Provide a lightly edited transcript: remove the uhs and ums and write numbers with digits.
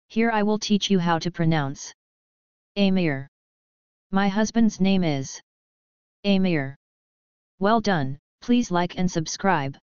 Here I will teach you how to pronounce Amir. My husband's name is Amir. Well done, please like and subscribe.